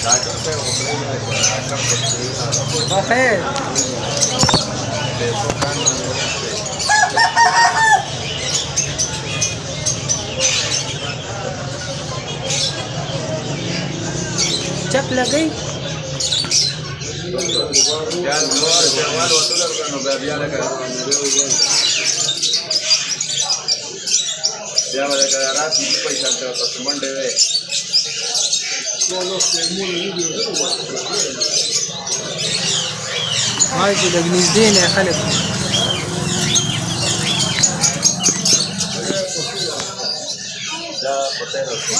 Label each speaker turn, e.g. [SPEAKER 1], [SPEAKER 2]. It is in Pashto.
[SPEAKER 1] بخیر. چپ لګی
[SPEAKER 2] بیا به د رات پیسې ته په منډه وې
[SPEAKER 1] وای چې لږ نږدې نه خلک
[SPEAKER 2] دا پته راځي